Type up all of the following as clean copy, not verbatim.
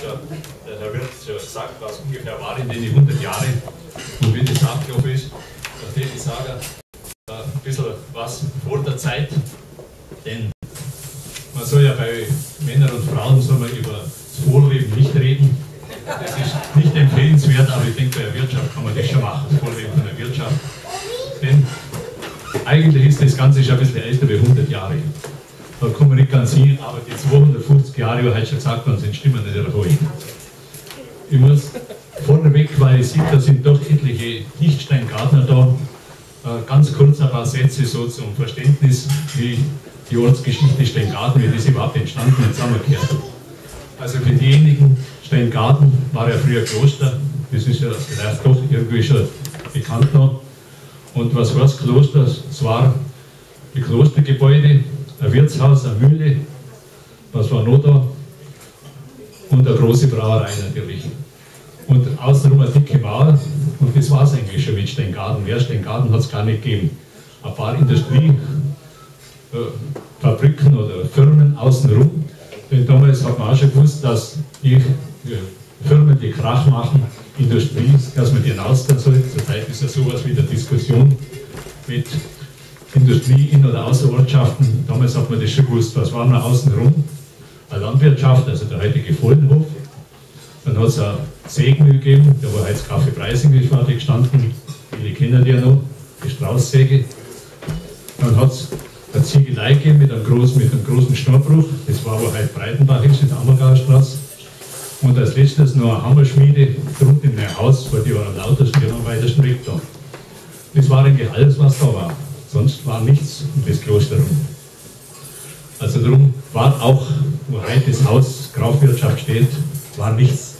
der Herr Wirt schon gesagt, was ungefähr war in den 100 Jahren und wie das abgelaufen ist. Da würde ich sagen, ein bisschen was vor der Zeit, denn man soll ja bei Männern und Frauen soll man über das Vorleben nicht reden. Das ist nicht empfehlenswert, aber ich denke, bei der Wirtschaft kann man das schon machen, das Vorleben von der Wirtschaft. Denn eigentlich ist das Ganze schon ein bisschen älter wie 100 Jahre. Da kann man nicht ganz hin, aber die 250 Jahre, wie heute schon gesagt worden sind, stimmen nicht erholen. Ich muss vorneweg, weil ich sehe, da sind doch etliche Nicht-Steingartner da, ganz kurz ein paar Sätze so zum Verständnis, wie die Ortsgeschichte Steingarten, wie das überhaupt entstanden und zusammengehört. Also für diejenigen, Steingarten war ja früher Kloster, das ist ja vielleicht doch irgendwie schon bekannt noch. Und was war das Kloster? Es war die Klostergebäude, ein Wirtshaus, eine Mühle, was war noch da? Und eine große Brauerei natürlich. Und außenrum eine dicke Mauer, und das war es eigentlich schon mit Steingarten. Mehr Steingarten hat es gar nicht gegeben. Ein paar Industriefabriken oder Firmen außenrum. Denn damals hat man auch schon gewusst, dass die Firmen, die Krach machen, Industrie, dass man die hinausgehen soll. Zurzeit ist ja sowas wie der Diskussion mit Industrie in- oder Außerortschaften. Damals hat man das schon gewusst, was war noch außenrum. Eine Landwirtschaft, also der heutige Vollenhof. Dann hat es eine Sägemühle gegeben, da war jetzt Kaffee Preising gestanden. Viele kennen die ja noch, die Straußsäge. Dann hat es eine Ziegelei gegeben mit einem großen Schnorbruch. Das war, wo heute Breitenbach ist, in der Ammergauer Straße. Und als letztes noch eine Hammerschmiede, drunten in ein Haus, weil die war am lautesten, die am weitesten weg da. Das war eigentlich alles, was da war. Sonst war nichts um das Kloster rum. Also darum war auch, wo heute das Haus Graufwirtschaft steht, war nichts.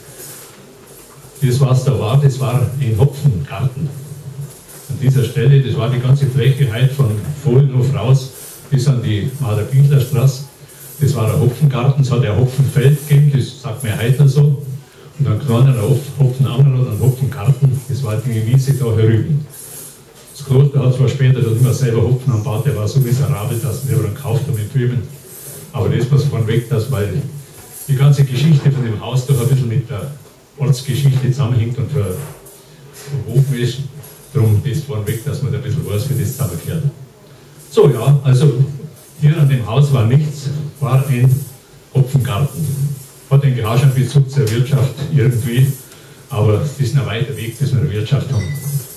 Das, was da war, das war ein Hopfengarten. An dieser Stelle, das war die ganze Fläche heute von Vollenhof raus bis an die Maler-Bichler-Straße. Das war ein Hopfengarten, es hat ein Hopfenfeld gegeben, das sagt man heute so. Und dann kann ein Hopfenangel oder ein Hopfengarten, das war die Wiese da herüben. Das Kloster hat zwar später dort immer selber Hopfen angebaut, der war so miserabel, dass man den gekauft hat mit Filmen. Aber das muss von weg, dass, weil die ganze Geschichte von dem Haus doch ein bisschen mit der Ortsgeschichte zusammenhängt und verwoben ist. Darum ist von weg, dass man da ein bisschen weiß, wie das zusammengehört. So, ja, also hier an dem Haus war nichts, war ein Hopfengarten. Hat den auch schon Bezug zur Wirtschaft irgendwie, aber das ist ein weiter Weg, dass wir eine Wirtschaft haben.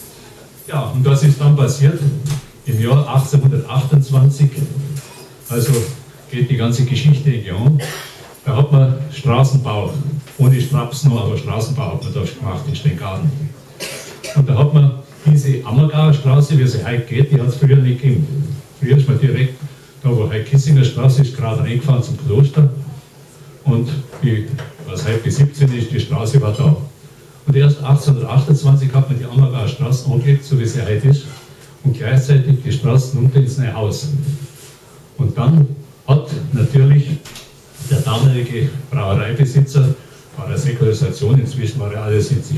Ja, und was ist dann passiert? Im Jahr 1828, also geht die ganze Geschichte in Gang, da hat man Straßenbau, ohne Straps noch, aber Straßenbau hat man da gemacht in Steingarten. Und da hat man diese Ammergauer Straße, wie sie heute geht, die hat es früher nicht gegeben. Früher ist man direkt, da wo heute Kissinger Straße ist, gerade reingefahren zum Kloster. Und was heute bis 17 ist, die Straße war da. Und erst 1828 hat man die Ammergauer Straße angelegt, so wie sie heute ist, und gleichzeitig die Straßen runter ins neue Haus. Und dann hat natürlich der damalige Brauereibesitzer, war eine Säkularisation, inzwischen war ja alles in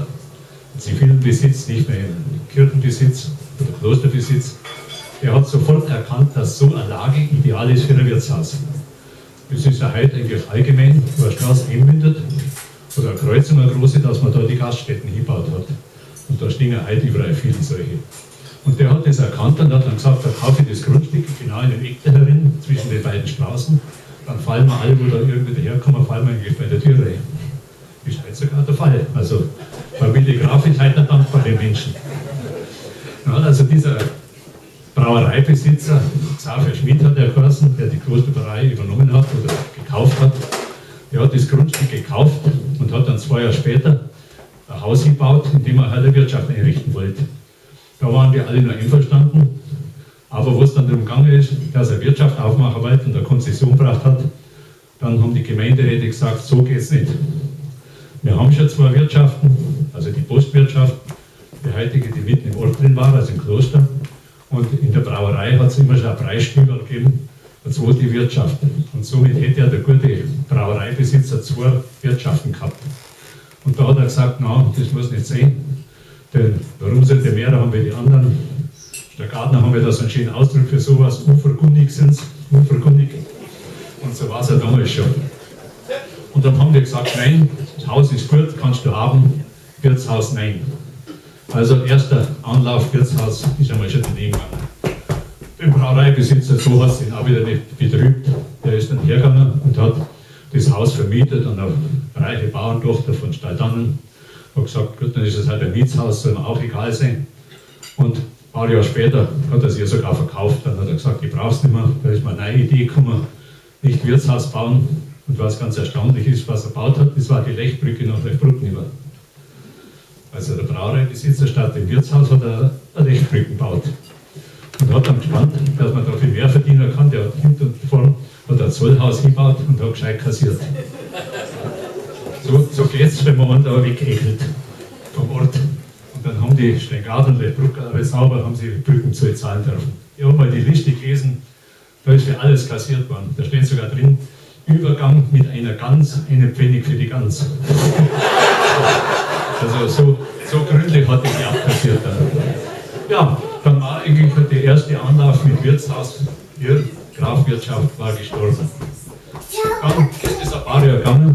zivilen Besitz, nicht mehr in Kirchenbesitz oder Klosterbesitz, der hat sofort erkannt, dass so eine Lage ideal ist für ein Wirtshaus. Das ist ja heute eigentlich allgemein, wo eine Straße einmündet, oder eine Kreuzung, eine große, dass man da die Gaststätten hingebaut hat. Und da stehen ja heute überall viele solche. Und der hat das erkannt und hat dann gesagt, da kaufe ich das Grundstück genau in den Eck da herin, zwischen den beiden Straßen, dann fallen wir alle, wo da irgendwie daherkommen, fallen wir eigentlich bei der Tür rein. Ist heute sogar der Fall. Also Familie Graf ist heute dankbar den Menschen. Ja, also dieser Brauereibesitzer, Xaver Schmid hat er geheißen, der die Klosterbrauerei übernommen hat oder gekauft hat, der hat das Grundstück gekauft und hat dann 2 Jahre später ein Haus gebaut, in dem er halt eine Wirtschaft einrichten wollte. Da waren wir alle nur einverstanden, aber wo es dann darum gegangen ist, dass er Wirtschaft aufmachen wollte und eine Konzession gebracht hat, dann haben die Gemeinderäte gesagt, so geht es nicht. Wir haben schon 2 Wirtschaften, also die Postwirtschaft, die heutige, die mitten im Ort drin war, also im Kloster, und in der Brauerei hat es immer schon einen Preisstüber gegeben, eine zweite Wirtschaft. Und somit hätte ja der gute Brauereibesitzer 2 Wirtschaften gehabt. Und da hat er gesagt, na, das muss nicht sein, denn warum sollte mehr, da haben wir die anderen. Der Gartner haben wir da so einen schönen Ausdruck für sowas, unverkundig sind es, unverkundig. Und so war es ja damals schon. Und dann haben die gesagt, nein, das Haus ist gut, kannst du haben, Wirtshaus nein. Also erster Anlauf Wirtshaus ist einmal schon daneben gegangen. Der Brauereibesitzer, so hat es ihn auch wieder nicht betrübt, der ist dann hergegangen und hat das Haus vermietet an eine reiche Bauerntochter von Stalldannen. Hat gesagt, gut, dann ist es halt ein Mietshaus, soll mir auch egal sein. Und ein paar Jahre später hat er es ihr sogar verkauft, dann hat er gesagt, ich brauch's nicht mehr. Da ist mir eine neue Idee gekommen, nicht Wirtshaus bauen. Und was ganz erstaunlich ist, was er gebaut hat, das war die Lechbrücke nach Lechbrücken über. Also der Brauereibesitzer statt dem Wirtshaus hat er eine Lechbrücke gebaut. Und hat dann gespannt, dass man da viel mehr verdienen kann. Der hat hinten und vorne ein Zollhaus hingebaut und hat gescheit kassiert. So geht es, wenn man einen da wegekelt vom Ort. Und dann haben die Steingarten und Lechbrücken alle sauber, haben sie Brücken zu zahlen dürfen. Ich habe mal die Liste gelesen, da ist für alles kassiert worden. Da steht sogar drin, Übergang mit einer Gans, einen Pfennig für die Gans. Also so gründlich hat die abkassiert dann. Ja, dann war eigentlich der erste Anlauf mit Wirtshaus hier, Grafwirtschaft war gestorben. Dann ist es ein paar Jahre gegangen.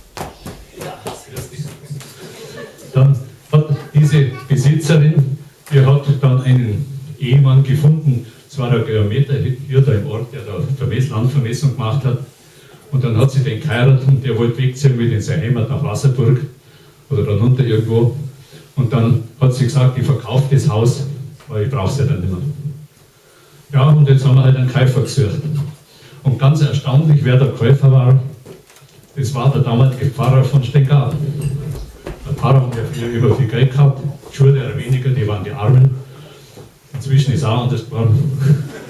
Dann hat diese Besitzerin, die hat dann einen Ehemann gefunden, es war ein Geometer hier da im Ort, der da Landvermessung gemacht hat. Und dann hat sie den geheiratet und der wollte wegziehen mit in seine Heimat nach Wasserburg oder dann runter irgendwo. Und dann hat sie gesagt, ich verkaufe das Haus, weil ich brauche es ja dann nicht mehr. Ja, und jetzt haben wir halt einen Käufer gesucht. Und ganz erstaunlich, wer der Käufer war, das war der damalige Pfarrer von Steingarten. Der Pfarrer hat ja früher viel Geld gehabt, die Schullehrer weniger, die waren die Armen. Inzwischen ist es auch anders geworden.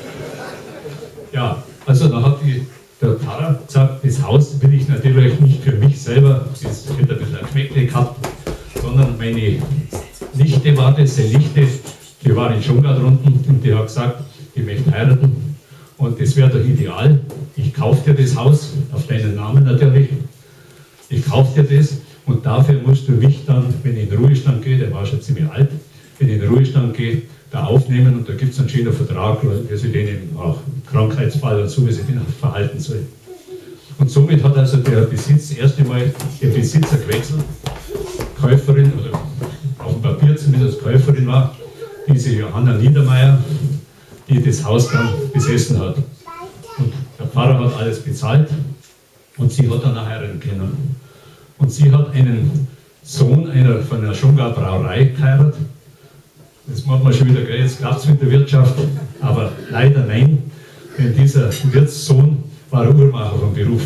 Ja, also da hat der Pfarrer gesagt, das Haus will ich natürlich nicht für mich selber, das hätte ein bisschen ein Geschmäckle gehabt, sondern meine Nichte war das, seine Nichte, die war in Schongard unten und die hat gesagt, ich möchte heiraten und das wäre doch ideal. Ich kaufe dir das Haus, auf deinen Namen natürlich, ich kaufe dir das und dafür musst du mich dann, wenn ich in den Ruhestand gehe, der war schon ziemlich alt, wenn ich in den Ruhestand gehe, da aufnehmen und da gibt es einen schönen Vertrag, wie sie den eben auch Krankheitsfall und so, wie sie den verhalten soll. Und somit hat also der Besitz das erste Mal den Besitzer gewechselt, Käuferin, oder auf dem Papier zumindest Käuferin war, diese Johanna Niedermeyer, die das Haus dann besessen hat. Und der Pfarrer hat alles bezahlt und sie hat dann auch heiraten können. Und sie hat einen Sohn von einer Schongard Brauerei geheiratet. Das macht man schon wieder, gell, jetzt klappt es mit der Wirtschaft, aber leider nein, denn dieser Wirtssohn war ein Uhrmacher vom Beruf.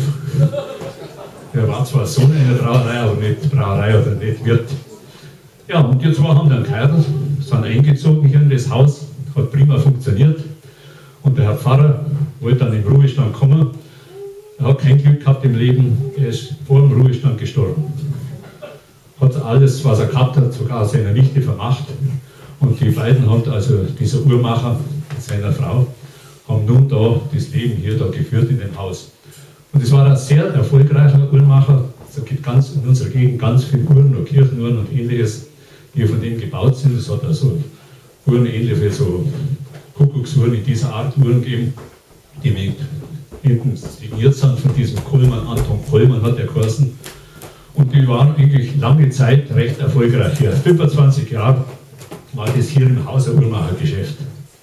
Der war zwar Sohn einer Brauerei, aber nicht Brauerei oder nicht Wirt. Ja, und die zwei haben dann geheiratet, sind eingezogen hier in das Haus, hat prima funktioniert. Und der Herr Pfarrer wollte dann im Ruhestand kommen. Er hat kein Glück gehabt im Leben, er ist vor dem Ruhestand gestorben. Hat alles, was er gehabt hat, sogar seiner Nichte vermacht. Und die beiden haben also, dieser Uhrmacher mit seiner Frau, haben nun da das Leben hier da geführt in dem Haus. Und es war ein sehr erfolgreicher Uhrmacher. Es gibt in unserer Gegend ganz viele Uhren und Kirchenuhren und ähnliches, die von dem gebaut sind. Es hat also Uhren ähnlich wie so Kuckucksuhren in dieser Art Uhren gegeben, die mit hinten signiert sind von diesem Kollmann, Anton Kollmann hat der geheißen. Und die waren eigentlich lange Zeit recht erfolgreich hier. 25 Jahre war das hier im Haus ein Uhrmachergeschäft.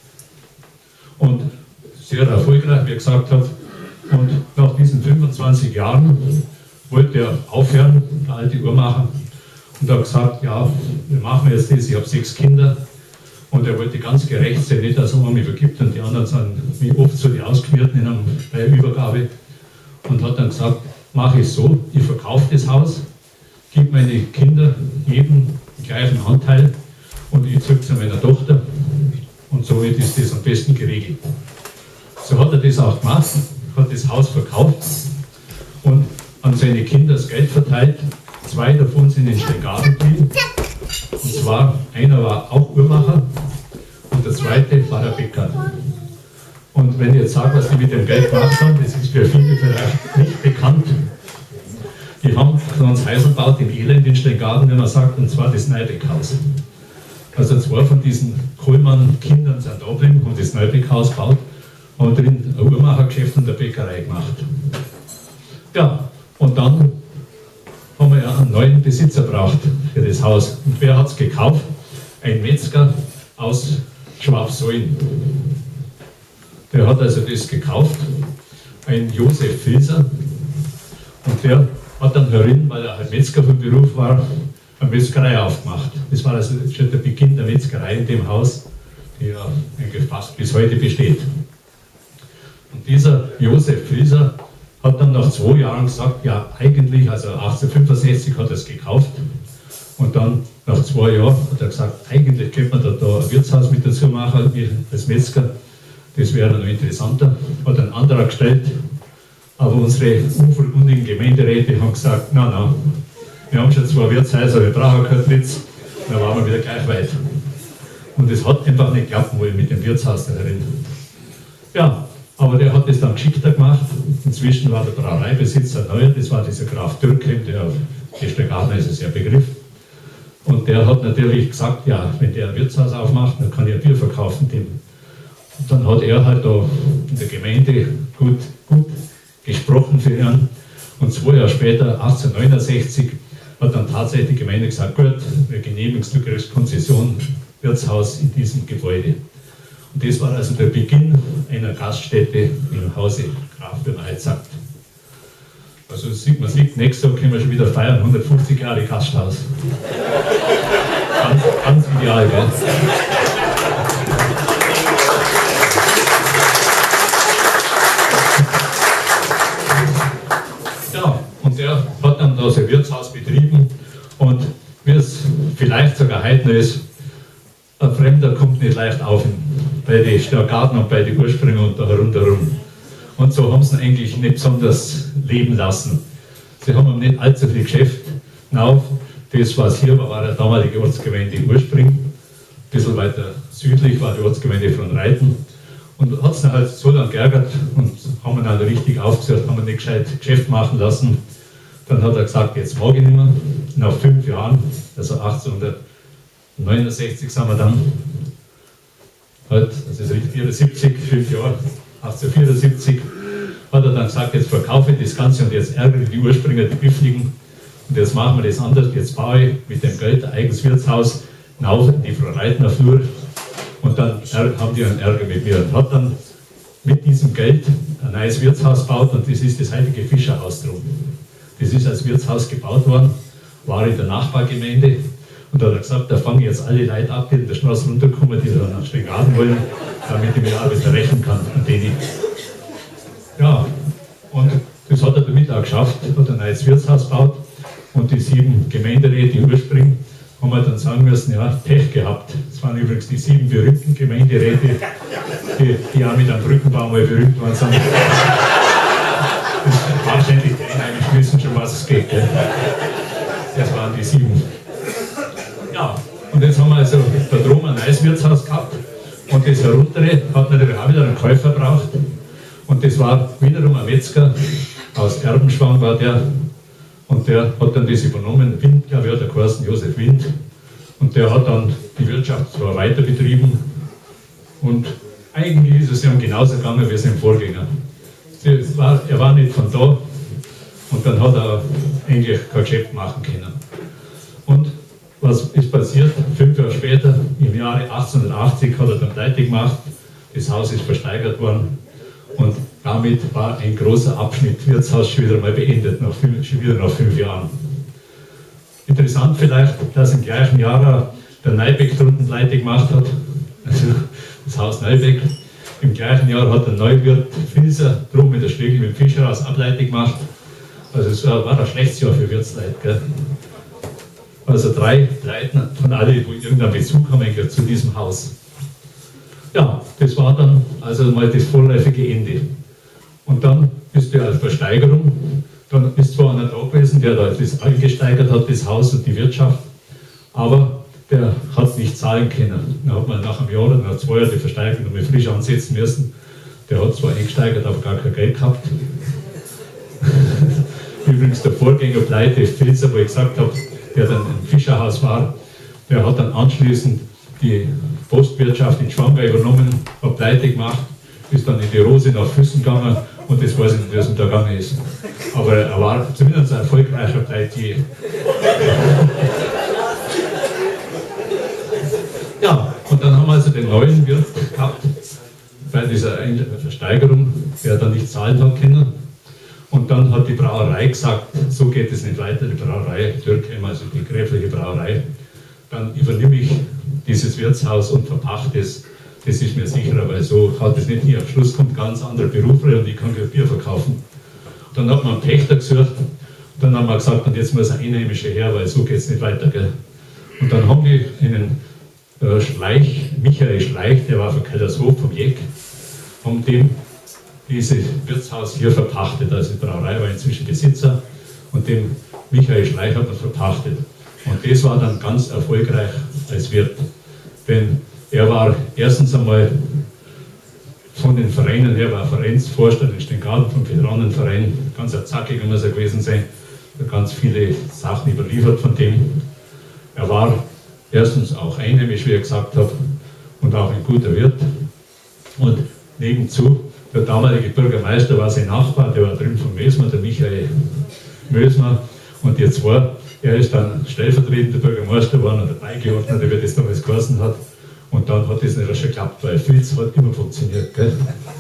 Und sehr erfolgreich, wie er gesagt hat. Und nach diesen 25 Jahren wollte er aufhören, der alte Uhrmacher. Und hat gesagt, ja, wir machen jetzt das, ich habe 6 Kinder. Und er wollte ganz gerecht sein, nicht, dass er mich vergibt und die anderen sind wie oft so die Ausgeschmierten bei der Übergabe. Und hat dann gesagt, mache ich so, ich verkaufe das Haus, gebe meine Kinder jedem den gleichen Anteil und ich zurück zu meiner Tochter. Und somit ist das am besten geregelt. So hat er das auch gemacht, hat das Haus verkauft und an seine Kinder das Geld verteilt. 2 davon sind in Steingarten geblieben. Und zwar, einer war auch Uhrmacher und der zweite war der Bäcker. Und wenn ich jetzt sage, was die mit dem Geld gemacht haben, das ist für viele vielleicht nicht bekannt. Die haben uns Häuser gebaut im Elend in Steingarten, wenn man sagt, und zwar das Neubeckhaus. Also 2 von diesen Kohlmann-Kindern sind da geblieben, haben das Neubeckhaus gebaut, haben drin ein Uhrmachergeschäft und eine Bäckerei gemacht. Ja, und dann einen neuen Besitzer braucht für das Haus. Und wer hat es gekauft? Ein Metzger aus Schwabsolln. Der hat also das gekauft, ein Josef Filser. Und der hat dann herin, weil er halt Metzger von Beruf war, eine Metzgerei aufgemacht. Das war also schon der Beginn der Metzgerei in dem Haus, die ja eigentlich fast bis heute besteht. Und dieser Josef Filser hat dann nach 2 Jahren gesagt, ja eigentlich, also 1865 hat er es gekauft. Und dann nach 2 Jahren hat er gesagt, eigentlich könnte man da ein Wirtshaus mit dazu machen, als Metzger. Das wäre noch interessanter. Hat ein anderer gestellt. Aber unsere unverbundenen Gemeinderäte haben gesagt, na, wir haben schon 2 Wirtshäuser, wir brauchen kein drittes. Dann waren wir wieder gleich weit. Und es hat einfach nicht klappen wollen mit dem Wirtshaus da drin. Ja, aber der hat es dann geschickter gemacht. Inzwischen war der Brauereibesitzer neu, das war dieser Graf Dürkheim, der Gärtner ist es ja Begriff. Und der hat natürlich gesagt, ja, wenn der ein Wirtshaus aufmacht, dann kann ich ein Bier verkaufen dem. Und dann hat er halt da in der Gemeinde gut gesprochen für ihn. Und 2 Jahre später, 1869, hat dann tatsächlich die Gemeinde gesagt, gut, wir genehmigen du kriegst Konzession, Wirtshaus in diesem Gebäude. Und das war also der Beginn einer Gaststätte im Hause Graf, wie man heute sagt. Also man sieht, nächstes Jahr können wir schon wieder feiern, 150 Jahre Gasthaus. Ganz ideal, gell? Ja, und der hat dann da sein Wirtshaus betrieben und wie es vielleicht sogar heute noch ist, ein Fremder kommt nicht leicht auf ihn, bei den Störgarten und bei den Ursprüngen und da rundherum. Und so haben sie ihn eigentlich nicht besonders leben lassen. Sie haben ihm nicht allzu viel Geschäft auf. Das, was hier war, war der damalige Ortsgemeinde Urspring. Ein bisschen weiter südlich war die Ortsgemeinde von Reiten. Und hat es dann halt so lange geärgert und haben ihn dann richtig aufgesucht, haben ihn nicht gescheit Geschäft machen lassen. Dann hat er gesagt, jetzt mag ich nicht mehr. Nach 5 Jahren, also 1869 sind wir dann, halt, das ist 74, 5 Jahre, 1874, hat er dann gesagt, jetzt verkaufe ich das Ganze und jetzt ärgere ich die Ursprünger, die Büffligen. Und jetzt machen wir das anders, jetzt baue ich mit dem Geld ein eigenes Wirtshaus hinauf in die Frau Reitner Flur. Und dann haben die einen Ärger mit mir und hat dann mit diesem Geld ein neues Wirtshaus gebaut und das ist das heutige Fischerhaus drum. Das ist als Wirtshaus gebaut worden, war in der Nachbargemeinde und da hat er gesagt, da fange ich jetzt alle Leute ab, die in der Straße runterkommen, die dann nach Steingaden wollen, damit ich mir auch wieder rechnen kann an denen. Ja, und das hat er damit auch geschafft, hat ein neues Wirtshaus gebaut und die 7 Gemeinderäte in Urspring haben wir dann sagen müssen, ja, Pech gehabt. Das waren übrigens die 7 berühmten Gemeinderäte, die auch mit einem Brückenbau mal berühmt waren. Wahrscheinlich die Einheimischen wissen schon, was es geht. Gell? Das waren die 7. Ja, und jetzt haben wir also da drum ein neues Wirtshaus gehabt und das heruntere hat natürlich auch wieder einen Käufer gebraucht. Und das war wiederum ein Metzger, aus Erbenschwang war der. Und der hat dann das übernommen, Wind, glaube ich, hat der geheißen, Josef Wind. Und der hat dann die Wirtschaft zwar weiter betrieben. Und eigentlich ist es ihm genauso gegangen wie sein Vorgänger. Er war nicht von da und dann hat er eigentlich kein Geschäft machen können. Und was ist passiert? 5 Jahre später, im Jahre 1880, hat er dann pleite gemacht. Das Haus ist versteigert worden. Und damit war ein großer Abschnitt Wirtshaus schon wieder mal beendet, schon wieder nach 5 Jahren. Interessant vielleicht, dass im gleichen Jahr der Neubeck drunten pleite gemacht hat, also das Haus Neubeck. Im gleichen Jahr hat der Neuwirt Filser drum mit der Schlegel mit dem Fischerhaus pleite gemacht. Also es war ein schlechtes Jahr für Wirtsleute. Gell? Also 3 Pleiten von alle, die irgendeinen Bezug haben zu diesem Haus. Ja, das war dann also mal das vorläufige Ende. Und dann ist die Versteigerung, dann ist zwar einer da gewesen, der da das eingesteigert hat, das Haus und die Wirtschaft, aber der hat nicht zahlen können. Dann hat man nach einem Jahr oder nach 2 Jahren die Versteigerung nochmal frisch ansetzen müssen. Der hat zwar eingesteigert, aber gar kein Geld gehabt. Übrigens der Vorgänger Pleite, Filzer, wo ich gesagt habe, der dann im Fischerhaus war, der hat dann anschließend die Postwirtschaft in Schwangau übernommen, hat pleite gemacht, ist dann in die Rose nach Füssen gegangen und das weiß ich nicht, wie es ihm da gegangen ist. Aber er war zumindest ein erfolgreicher Pleitier. bei dieser Versteigerung, der dann nicht zahlen hat können. Und dann hat die Brauerei gesagt, so geht es nicht weiter, die Brauerei Dürkheim, also die gräfliche Brauerei, dann übernehme ich dieses Wirtshaus und verpachte es. Das ist mir sicherer, weil so hat es nicht hier. Am Schluss kommt ganz andere Berufe und ich kann kein Bier verkaufen. Dann hat man einen Pächter gesucht, dann haben wir gesagt, und jetzt muss ein Einheimischer her, weil so geht es nicht weiter. Gell? Und dann haben die einen Schleich, Michael Schleich, der war von Kellershof, vom Jeck, haben dem dieses Wirtshaus hier verpachtet. Also die Brauerei war inzwischen Besitzer und dem Michael Schleich hat man verpachtet. Und das war dann ganz erfolgreich als Wirt. Denn er war erstens einmal von den Vereinen her, war Vereinsvorstand in Steingaden vom Veteranenverein, ganz ein zackiger muss er gewesen sein, ganz viele Sachen überliefert von dem. Er war erstens auch einheimisch, wie ich gesagt habe, und auch ein guter Wirt. Und nebenzu, der damalige Bürgermeister war sein Nachbar, der war drüben von Mösmer, der Michael Mösmer, und die zwei, er ist dann stellvertretender Bürgermeister geworden oder Beigeordneter, wie das damals geheißen hat. Und dann hat das nicht schon geklappt, weil Filz hat immer funktioniert. Gell?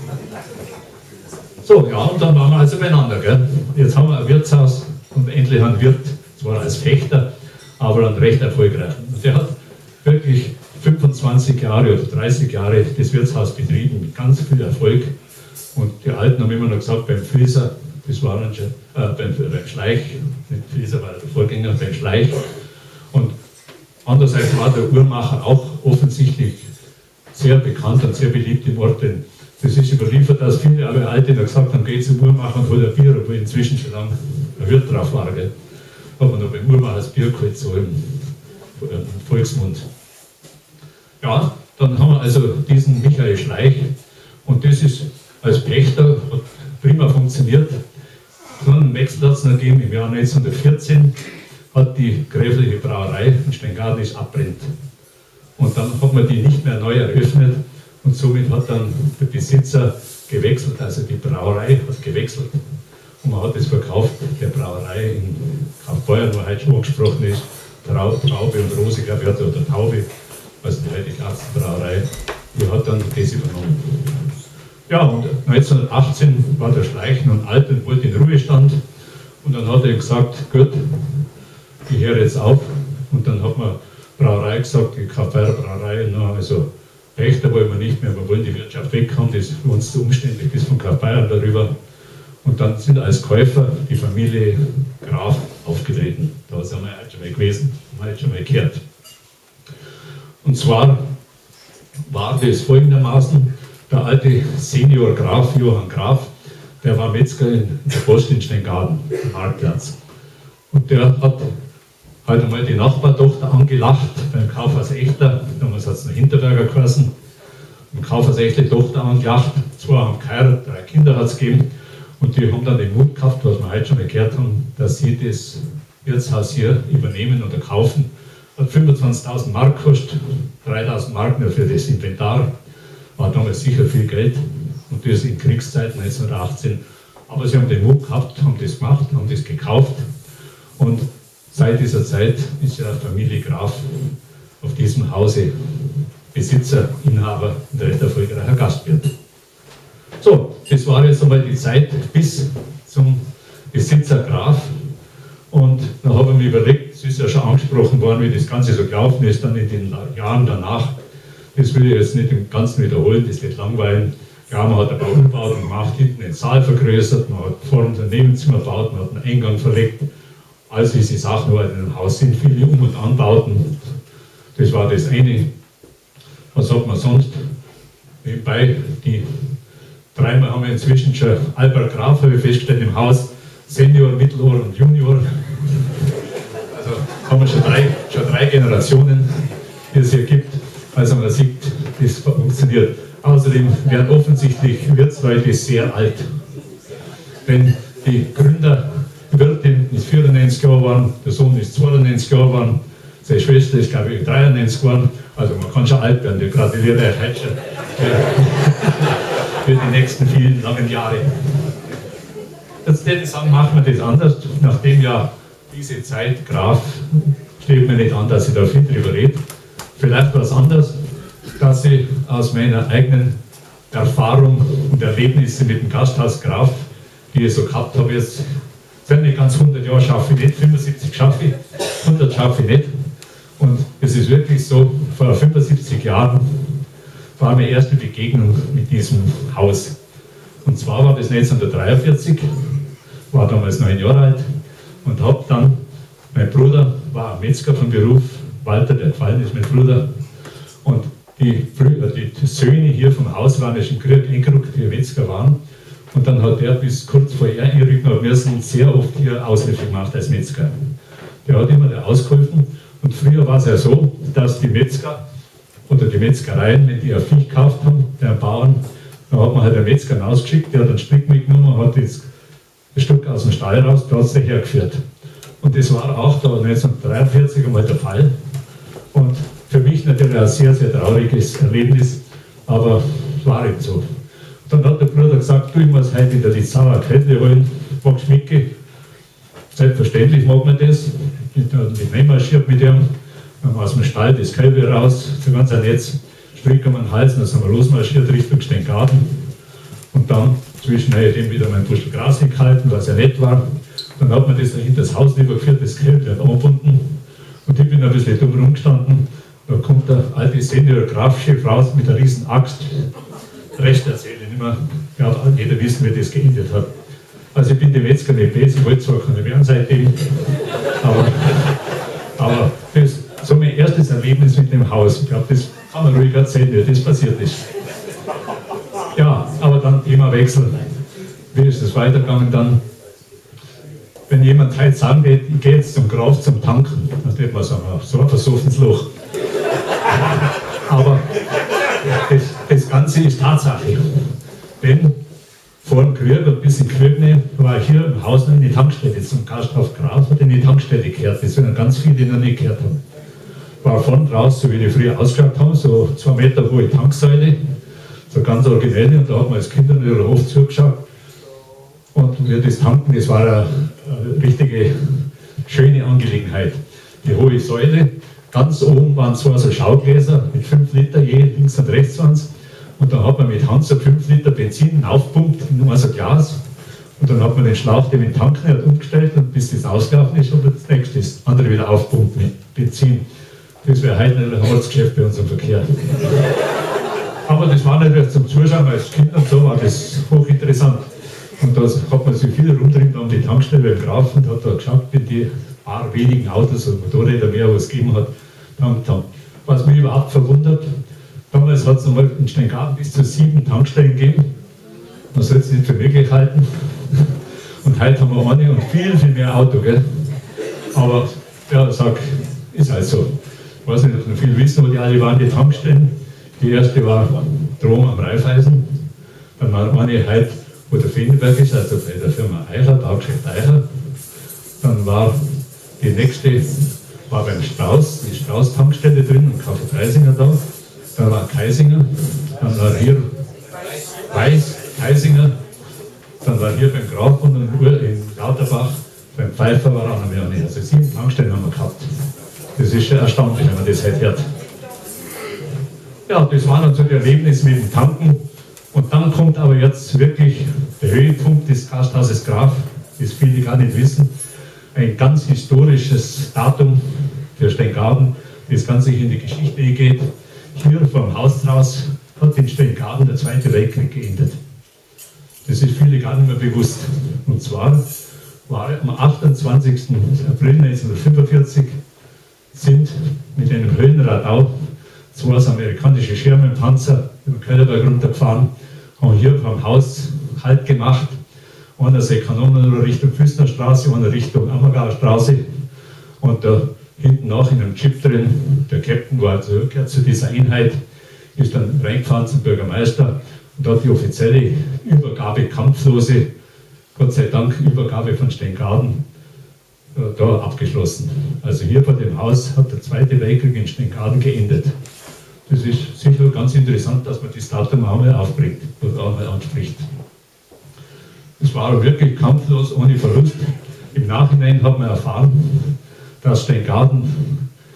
So, ja, und dann waren wir also beieinander. Gell? Jetzt haben wir ein Wirtshaus und endlich einen Wirt, zwar als Fechter, aber einen recht erfolgreichen. Und der hat wirklich 25 Jahre oder 30 Jahre das Wirtshaus betrieben, mit ganz viel Erfolg. Und die Alten haben immer noch gesagt, beim Fließer, das war dann schon, beim Schleich, nicht Fließer war der Vorgänger, beim Schleich. Und andererseits war der Uhrmacher auch offensichtlich sehr bekannt und sehr beliebt im Ort, denn das ist überliefert, dass viele Alte noch gesagt haben, geht zum Uhrmacher und holt ein Bier, obwohl inzwischen schon lange ein Wirt drauf war. Gell? Hat man noch beim Uhrmacher das Bier geholt, so im Volksmund. Ja, dann haben wir also diesen Michael Schleich und das ist als Pächter, hat prima funktioniert. Dann einen Wechsel hat es noch gegeben im Jahr 1914. Hat die gräfliche Brauerei in Steingaden ist abbrennt. Und dann hat man die nicht mehr neu eröffnet und somit hat dann der Besitzer gewechselt, also die Brauerei hat gewechselt und man hat es verkauft der Brauerei in Kaufbeuern, wo heute schon angesprochen ist, Traube und Rose, glaube ich, oder Taube, also die heutige Arztbrauerei, die hat dann das übernommen. Ja, und 1918 war der Schleich nun alt und wollte in Ruhestand und dann hat er gesagt, gut, ich höre jetzt auf. Und dann hat man Brauerei gesagt, die Kaffeer Brauerei, also Pächter wollen wir nicht mehr, wir wollen die Wirtschaft weg haben, das ist für uns zu umständlich bis von Kaffeer darüber. Und dann sind als Käufer die Familie Graf aufgetreten. Da sind wir heute schon mal gewesen, haben wir heute schon mal gehört. Und zwar war das folgendermaßen, der alte Senior Graf, Johann Graf, der war Metzger in der Post in Steingaden, am Marktplatz. Und der hat halt einmal die Nachbartochter angelacht beim Kaufhaus Echtler, damals hat es noch Hinterberger geheißen, beim Kaufhaus Echtler die Tochter angelacht, zwei haben geheiratet, 3 Kinder hat es gegeben und die haben dann den Mut gehabt, was wir heute schon mal gehört haben, dass sie das Wirtshaus hier übernehmen oder kaufen. Hat 25.000 Mark gekostet, 3.000 Mark nur für das Inventar, war damals sicher viel Geld und das in Kriegszeiten 1918. Aber sie haben den Mut gehabt, haben das gemacht, haben das gekauft und seit dieser Zeit ist ja Familie Graf auf diesem Hause Besitzer, Inhaber und recht erfolgreicher Gastwirt. So, das war jetzt einmal die Zeit bis zum Besitzer Graf und da habe ich mir überlegt, es ist ja schon angesprochen worden, wie das Ganze so gelaufen ist, dann in den Jahren danach. Das will ich jetzt nicht im Ganzen wiederholen, das wird langweilen. Ja, man hat ein paar Umbauten gemacht, hinten den Saal vergrößert, man hat vorne ein Nebenzimmer gebaut, man hat einen Eingang verlegt. All diese Sachen waren in einem Haus, sind viele Um- und Anbauten. Das war das eine. Was hat man sonst? Nebenbei, die 3-mal haben wir inzwischen schon Albert Graf, habe ich festgestellt, im Haus, Senior, Mittelohr und Junior. Also haben wir schon drei Generationen, die es hier gibt. Also man sieht, das funktioniert. Außerdem werden offensichtlich Wirtsleute sehr alt. Denn die Gründer, die Wirtin ist 94 Jahre geworden, der Sohn ist 92 Jahre geworden, seine Schwester ist, glaube ich, 93 geworden. Also man kann schon alt werden, ich gratuliere euch heute schon für die nächsten vielen langen Jahre. Jetzt würde ich sagen, machen wir das anders, nachdem ja diese Zeit Graf, steht mir nicht an, dass ich da viel drüber rede. Vielleicht was anderes, dass ich aus meiner eigenen Erfahrung und Erlebnisse mit dem Gasthaus Graf, die ich so gehabt habe jetzt. Sind nicht ganz 100 Jahre schaffe ich nicht, 75 schaffe ich, 100 schaffe ich nicht. Und es ist wirklich so, vor 75 Jahren war meine erste Begegnung mit diesem Haus. Und zwar war das 1943, war damals 9 Jahre alt und habe dann, mein Bruder war ein Metzger von Beruf, Walter, der gefallen ist, mein Bruder. Und die Söhne hier vom Haus waren ja schon eingerückt, die Metzger waren. Und dann hat er bis kurz vor er einrücken müssen sehr oft hier Aushilfe gemacht als Metzger. Der hat immer da ausgeholfen. Und früher war es ja so, dass die Metzger oder die Metzgereien, wenn die ein Vieh gekauft haben, der Bauern, da hat man halt einen Metzger ausgeschickt, der hat einen Strick mitgenommen, hat das Stück aus dem Stall raus, da hat es hergeführt. Und das war auch da 1943 einmal der Fall. Und für mich natürlich ein sehr, sehr trauriges Erlebnis, aber es war eben so. Dann hat der Bruder gesagt, du, ich muss heute wieder die Sauerkälte holen, magst du mitgehen? Selbstverständlich mag man das. Ich bin mitmarschiert mit ihm, dann aus dem Stall das Kälbe raus, so ganz ein Netz, Strick um den Hals, dann sind wir losmarschiert Richtung Steingaden. Und dann zwischendurch wieder mein Buschel Gras gehalten, was ja nett war. Dann hat man das hinter das Haus übergeführt, das Kälbe hat angebunden. Und ich bin ein bisschen dumm rumgestanden. Da kommt der alte Senior Grafchef raus mit einer riesen Axt. Recht erzähle ich nicht mehr. Ja, jeder wissen, wie das geendet hat. Also ich bin dem Metzger nicht böse, ich wollte zwar keine werden seitdem, aber das so mein erstes Erlebnis mit dem Haus. Ich glaube, das kann man ruhig erzählen, wie das passiert ist. Ja, aber dann Themawechsel. Wie ist es weitergegangen dann? Wenn jemand heute sagen wird, ich gehe jetzt zum Graf zum Tanken, dann wird man sagen, so ein versoffenes Loch. Aber das Ganze ist Tatsache. Denn vor dem Krieg, ein bisschen Krieg, war hier im Haus noch eine Tankstelle. Zum Gasthaus Graf hat eine Tankstelle gehört. Das sind ganz viele, die noch nicht gehört haben. War vorn raus, so wie die früher ausgeschaut haben, so 2 Meter hohe Tanksäule, so ganz originell. Und da hat man als Kinder in ihrer Hof zugeschaut. Und wir das Tanken, das war eine richtige schöne Angelegenheit. Die hohe Säule, ganz oben waren so Schaugläser mit 5 Liter, je links und rechts waren es. Und dann hat man mit Hand so 5 Liter Benzin aufpumpt in nur so Glas. Und dann hat man den Schlauch, den mit Tanken hat, umgestellt und bis das ausgelaufen ist, und das nächste das andere wieder aufpumpt mit Benzin. Das wäre heute ein Holzgeschäft bei uns im Verkehr. Aber das war natürlich zum Zuschauen als Kind und so war das hochinteressant. Und da hat man sich viel rumdrehen um die Tankstelle im Graf und hat da geschaut, wie die paar wenigen Autos und Motorräder mehr, was es gegeben hat, tankt haben. Was mich überhaupt verwundert, damals hat es einmal in Steingaden bis zu 7 Tankstellen gegeben. Man soll es nicht für möglich halten. Und heute haben wir eine und viel, viel mehr Auto, gell? Aber ja, sag, ist halt so. Ich weiß nicht, ob noch viel wissen, wo die alle waren, die Tankstellen. Die erste war Drom am Raiffeisen. Dann war eine heute, wo der Fenderberg ist, also bei der Firma Eicher, Baugeschäft Eicher. Dann war die nächste, war beim Strauß, die Strauß-Tankstelle drin und Kaffee Freisinger da. Dann war Kaisinger, dann war hier Weiß, Kaisinger, dann war hier beim Graf und in Lauterbach, beim Pfeiffer war auch noch mehr. Also 7 Tankstellen haben wir gehabt. Das ist schon erstaunlich, wenn man das heute hört. Ja, das war dann so die Erlebnisse mit dem Tanken. Und dann kommt aber jetzt wirklich der Höhepunkt des Gasthauses Graf, das viele gar nicht wissen. Ein ganz historisches Datum für Steingaden, das ganz sicher in die Geschichte geht. Hier vom Haus draus hat in Steingaden der Zweite Weltkrieg geendet. Das ist viele gar nicht mehr bewusst. Und zwar war am 28. April 1945 sind mit einem Höhenradau 2 amerikanische Sherman-Panzer über Kellerberg runtergefahren, haben hier vom Haus Halt gemacht. Einer sei Kanonenrohr Richtung Füßnerstraße, einer Richtung Ammergauer Straße. Und da hinten nach in einem Jeep drin, der Captain war also gehört zu dieser Einheit, ist dann reingefahren zum Bürgermeister und hat die offizielle Übergabe, kampflose, Gott sei Dank Übergabe von Steingaden da abgeschlossen. Also hier vor dem Haus hat der Zweite Weltkrieg in Steingaden geendet. Das ist sicher ganz interessant, dass man das Datum auch mal aufbringt oder auch mal anspricht. Es war wirklich kampflos, ohne Verlust. Im Nachhinein hat man erfahren, dass Steingaden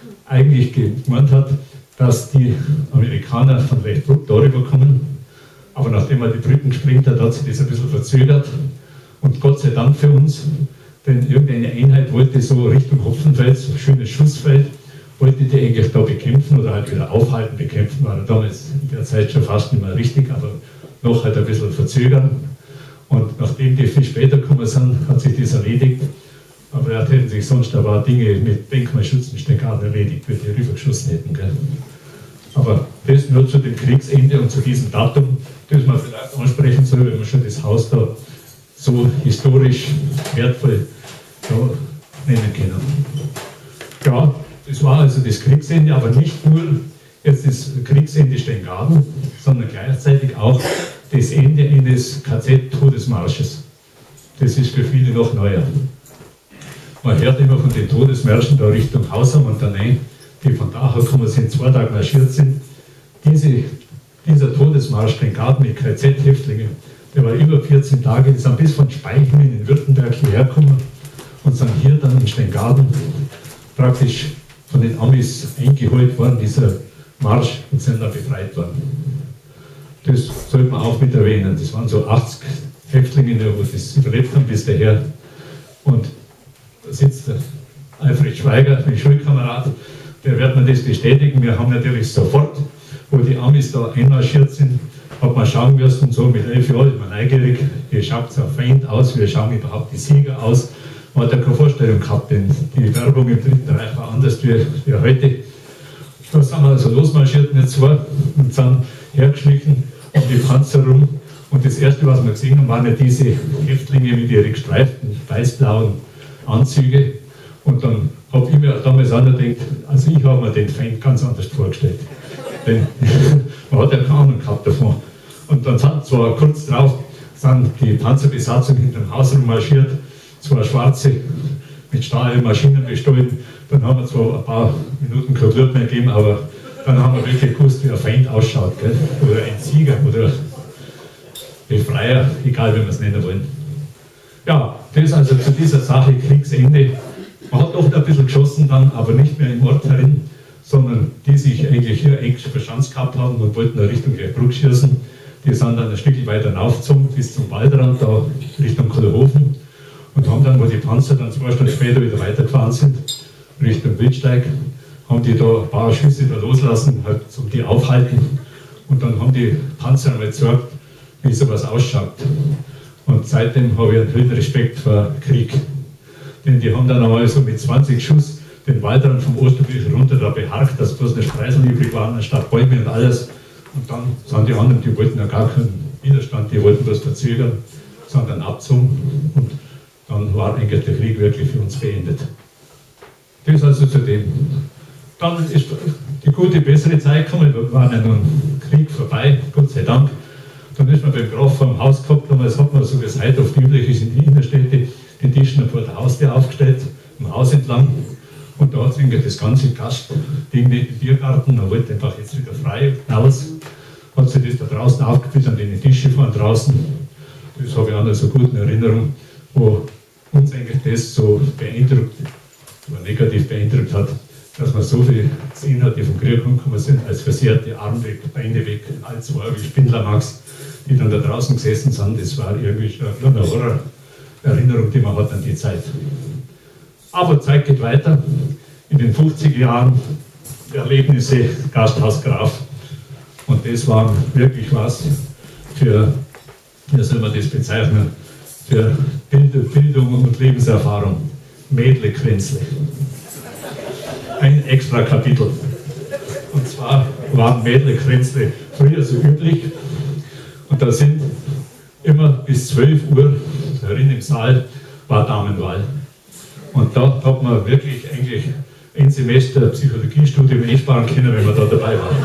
eigentlich gemeint hat, dass die Amerikaner von Lechtbruck darüber kommen, Aber nachdem er die Brücken gesprengt hat, hat sich das ein bisschen verzögert. Und Gott sei Dank für uns, denn irgendeine Einheit wollte so Richtung Hopfenfeld, so ein schönes Schussfeld, wollte die eigentlich da bekämpfen oder halt wieder aufhalten. Bekämpfen war er damals in der Zeit schon fast nicht mehr richtig, aber noch halt ein bisschen verzögern. Und nachdem die viel später gekommen sind, hat sich das erledigt. Aber er hätten sich sonst aber Dinge mit Denkmalschutz in Steingaden erledigt, wenn die rübergeschossen hätten. Gell? Aber das nur zu dem Kriegsende und zu diesem Datum, das man vielleicht ansprechen soll, wenn man schon das Haus da so historisch wertvoll da nennen können. Ja, das war also das Kriegsende, aber nicht nur jetzt das Kriegsende Steingaden, sondern gleichzeitig auch das Ende eines KZ-Todesmarsches. Das ist für viele noch neuer. Man hört immer von den Todesmärschen da Richtung Hausheim und Danei, die von daher gekommen sind, 2 Tage marschiert sind. Dieser Todesmarsch Steingaden mit KZ-Häftlingen, der war über 14 Tage, die sind bis von Speichingen in Württemberg hierher gekommen und sind hier dann in Steingaden praktisch von den Amis eingeholt worden, dieser Marsch, und sind dann befreit worden. Das sollte man auch mit erwähnen. Das waren so 80 Häftlinge, die das überlebt haben bis daher. Und da sitzt der Alfred Schweiger, mein Schulkamerad, der wird mir das bestätigen. Wir haben natürlich sofort, wo die Amis da einmarschiert sind, hat man schauen müssen, so mit 11 Jahren ist man neugierig, wie schaut es auf Feind aus, wie schauen überhaupt die Sieger aus. Man hat ja keine Vorstellung gehabt, denn die Werbung im Dritten Reich war anders wie heute. Da sind wir also losmarschiert, nicht zwei, und sind hergeschlichen um die Panzer rum. Und das Erste, was wir gesehen haben, waren ja diese Häftlinge mit ihren gestreiften weiß-blauen Anzüge. Und dann habe ich mir damals auch noch gedacht, also ich habe mir den Feind ganz anders vorgestellt. Denn man hat ja keine Ahnung gehabt davon. Und dann sind zwar kurz drauf, sind die Panzerbesatzung hinter dem Haus rummarschiert, zwei Schwarze mit Stahlmaschinen bestohlen. Dann haben wir zwar ein paar Minuten kein Blut mehr gegeben, aber dann haben wir wirklich gewusst, wie ein Feind ausschaut, gell? Oder ein Sieger oder Befreier, egal wie wir es nennen wollen. Ja, das also zu dieser Sache Kriegsende. Man hat oft ein bisschen geschossen dann, aber nicht mehr im Ort herin, sondern die sich eigentlich hier eng verschanzt gehabt haben und wollten in Richtung Bruck schießen. Die sind dann ein Stück weiter raufgezogen bis zum Waldrand, da Richtung Kohlerhofen, und haben dann, wo die Panzer dann 2 Stunden später wieder weitergefahren sind, Richtung Wildsteig, haben die da ein paar Schüsse da loslassen, halt um die aufhalten. Und dann haben die Panzer einmal gezeigt, wie sowas ausschaut. Und seitdem habe ich einen höheren Respekt vor Krieg. Denn die haben dann einmal so mit 20 Schuss den Waldrand vom Osterbücher runter da beharkt, dass bloß eine Streisel übrig waren, anstatt Bäume und alles. Und dann sind die anderen, die wollten ja gar keinen Widerstand, die wollten bloß verzögern, sind dann abgezogen. Und dann war eigentlich der Krieg wirklich für uns beendet. Das also zu dem. Dann ist die gute, bessere Zeit gekommen, wir waren ja nun Krieg vorbei, Gott sei Dank. Dann ist man beim Graf vor dem Haus gehabt, damals hat man, so wie es heute oft üblich ist, in die Innenstädte den Tischen vor der Haustür aufgestellt, im Haus entlang. Und da hat sich das ganze Gastding mit dem Biergarten, man wollte einfach jetzt wieder frei raus, hat sich das da draußen aufgefüllt an den Tische von draußen. Das habe ich auch noch so gut in Erinnerung, wo uns eigentlich das so beeindruckt, oder negativ beeindruckt hat, dass man so viel gesehen hat, die vom Krieg gekommen sind, als versehrte Arme weg, Beine weg, als war wie Spindlermax, die dann da draußen gesessen sind. Das war irgendwie schon eine Horror-Erinnerung, die man hat an die Zeit. Aber die Zeit geht weiter. In den 50er Jahren Erlebnisse Gasthaus Graf. Und das war wirklich was für, wie soll man das bezeichnen, für Bildung und Lebenserfahrung. Mädle Krenzle. Ein extra Kapitel. Und zwar waren Mädle Krenzle früher so üblich. Und da sind immer bis 12 Uhr darin im Saal war Damenwahl. Und da hat man wirklich eigentlich ein Semester Psychologiestudium einsparen können, wenn man da dabei war.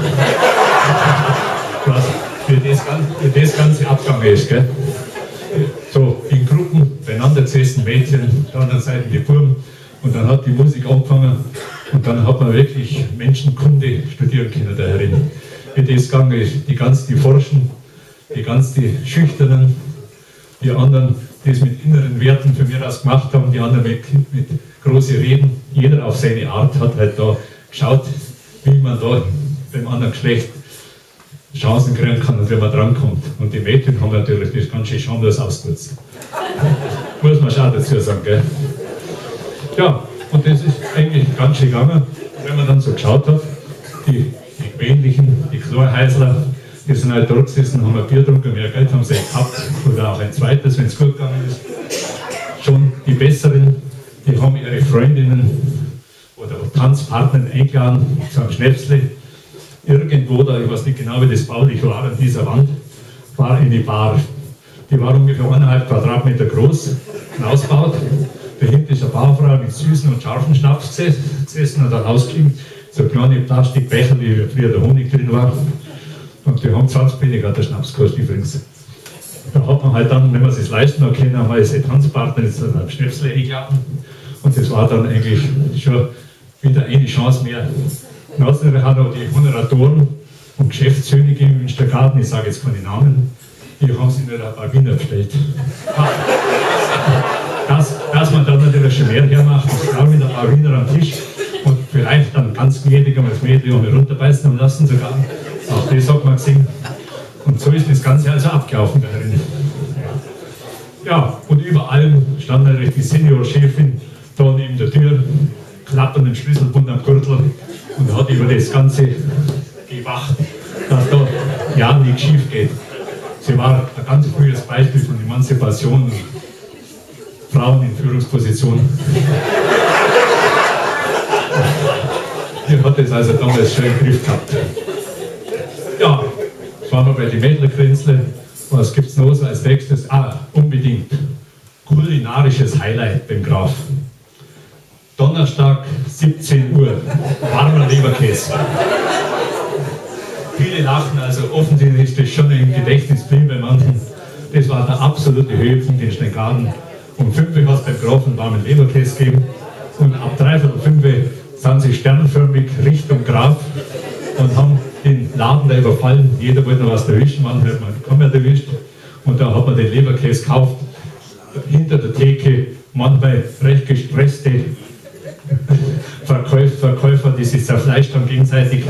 Was für das ganze Abgang ist. Gell? So in Gruppen beieinander gesessen, Mädchen, auf der anderen Seite die Buben. Und dann hat die Musik angefangen und dann hat man wirklich Menschenkunde studieren können da herin. Wie das gegangen ist, die Forschen, die Schüchternen, die anderen, die es mit inneren Werten für mich aus gemacht haben, die anderen mit großen Reden. Jeder auf seine Art hat halt da geschaut, wie man da beim anderen Geschlecht Chancen kriegen kann und wenn man drankommt. Und die Mädchen haben natürlich das ganz schön schamlos ausgenutzt. Muss man schon dazu sagen, gell? Ja, und das ist eigentlich ganz schön gegangen. Wenn man dann so geschaut hat, die gewöhnlichen, die Chlorhäusler, die sind halt dort gesessen, haben ein Bier getrunken, mehr Geld haben sie gehabt, oder auch ein zweites, wenn es gut gegangen ist. Schon die Besseren, die haben ihre Freundinnen oder Tanzpartner eingeladen zu einem Schnäpsle. Irgendwo, da ich weiß nicht genau, wie das baulich war, an dieser Wand, war eine Bar. Die war ungefähr 1,5 Quadratmeter groß, ausgebaut. Dahinter ist eine Baufrau mit süßen und scharfen Schnaps gesessen und dann ausgeklingt, so kleine Plastikbecher, wie früher der Honig drin war. Und die haben 20 weniger der Schnaps gekostet übrigens. Da hat man halt dann, wenn man es sich leisten hat können, mal seine Tanzpartner jetzt einen Schnäpsle eingeladen. Und das war dann eigentlich schon wieder eine Chance mehr. Dann hat es natürlich auch noch die Honoratoren und Geschäftssöhne im Münstergarten, ich sage jetzt keine Namen, die haben sich nicht ein paar Wiener bestellt. Dass man dann natürlich schon mehr hermacht, ist klar mit ein paar Wiener am Tisch und vielleicht dann ganz gnädig einmal das Mädchen auch runterbeißen lassen sogar. Auch das hat man gesehen. Und so ist das Ganze also abgelaufen da drin. Ja, und über allem stand natürlich die Seniorchefin da neben der Tür, klappernden Schlüsselbund am Gürtel und hat über das Ganze gewacht, dass da ja nichts schief geht. Sie war ein ganz frühes Beispiel von Emanzipation und Frauen in Führungspositionen. Die hat das also damals schon im Griff gehabt. Ja, jetzt waren wir bei den Mädlerkränzle. Was gibt es noch so als nächstes? Unbedingt kulinarisches Highlight beim Graf. Donnerstag, 17 Uhr, warmer Leberkäse. Viele lachen, also offensichtlich ist das schon im Gedächtnis geblieben bei manchen. Das war der absolute Höhepunkt in Steingaden. Um 5 Uhr hat es beim Graf einen warmen Leberkäse gegeben und ab 3:45 sind sie sternförmig Richtung Graf und haben den Laden da überfallen. Jeder wollte noch was erwischen, man hat man kaum mehr erwischt. Und da hat man den Leberkäse gekauft. Hinter der Theke manchmal recht gestresste Verkäufer, die sich zerfleischt haben gegenseitig.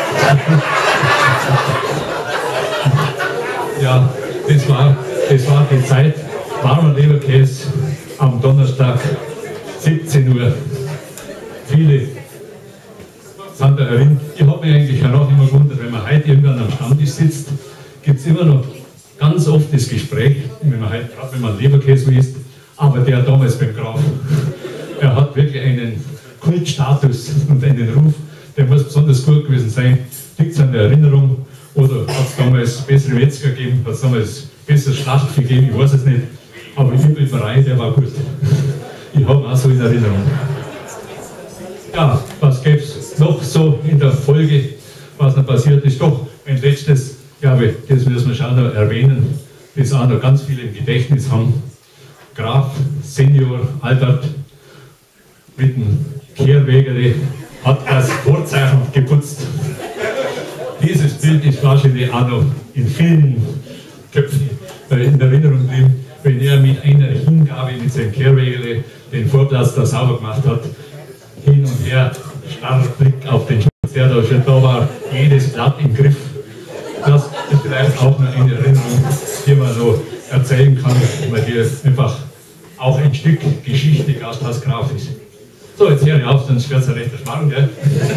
Ja, das war die Zeit. Warmer Leberkäse am Donnerstag, 17 Uhr. Viele sind da erinnert. Ich habe mich eigentlich auch immer gewundert, wenn man heute irgendwann am Stammtisch sitzt, gibt es immer noch ganz oft das Gespräch, wenn man heute, gerade wenn man Leberkäse isst, aber der damals beim Graf, er hat wirklich einen Kultstatus und einen Ruf, der muss besonders gut gewesen sein. Liegt es an der Erinnerung oder hat es damals bessere Metzger gegeben, hat es damals bessere Schlacht gegeben, ich weiß es nicht. Aber die Übelberei, der war gut. Ich habe ihn auch so in Erinnerung. Ja, was gäbe es noch so in der Folge, was noch passiert ist? Doch, ein letztes, glaube ich, das müssen wir schon noch erwähnen, das auch noch ganz viele im Gedächtnis haben. Graf, Senior, Albert, mit dem Kehrwägele, hat das Vorzeichen geputzt. Dieses Bild ist wahrscheinlich auch noch in vielen Köpfen in Erinnerung geblieben, wenn er mit einer Hingabe mit seinem Kehrwägele den Vorplatz da sauber gemacht hat, hin und her, starrer Blick auf den Schutz, der da schon da war, jedes Blatt im Griff. Das ist vielleicht auch noch eine Erinnerung, die man so erzählen kann, weil die einfach auch ein Stück Geschichte Gasthaus Graf ist. So, jetzt höre ich auf, sonst wird es ein rechter Schmarrn, gell?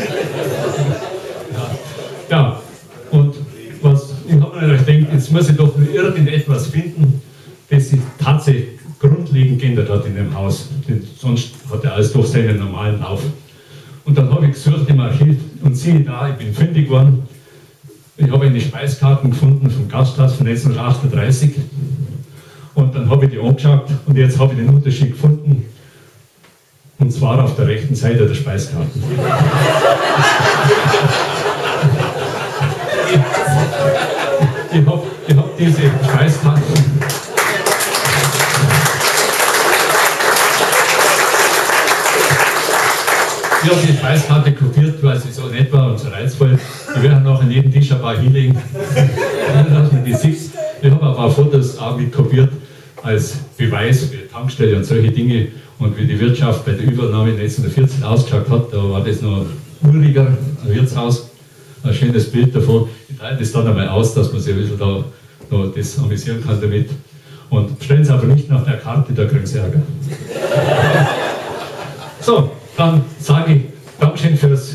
Ja, und was, ich habe mir gedacht, jetzt muss ich doch irgendetwas finden, das sich tatsächlich grundlegend geändert hat in dem Haus. Denn sonst hat er alles durch seinen normalen Lauf. Und dann habe ich gesucht im Archiv und siehe da, ich bin fündig geworden. Ich habe eine Speiskarten gefunden vom Gasthaus von 1938. Und dann habe ich die angeschaut und jetzt habe ich den Unterschied gefunden. Und zwar auf der rechten Seite der Speiskarten. Ich hab diese Speiskarten. Ich habe die Speiskarte kopiert, weil sie so nett war und so reizvoll. Die werden noch an jedem Tisch ein paar hinlegen, dass man die sieht. Ich habe ein paar Fotos auch mit kopiert als Beweis für Tankstelle und solche Dinge und wie die Wirtschaft bei der Übernahme 1914 ausgeschaut hat. Da war das noch uriger, ein Wirtshaus, ein schönes Bild davon. ich teile das dann einmal aus, dass man sich ein bisschen da noch das amüsieren kann damit. Und stellen Sie aber nicht nach der Karte, da kriegen Sie Ärger. So, dann sage ich Dankeschön fürs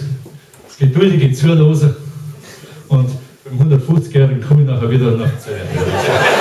geduldige Zuhören und beim 150-Jährigen komme ich nachher wieder nach 2 Jahren.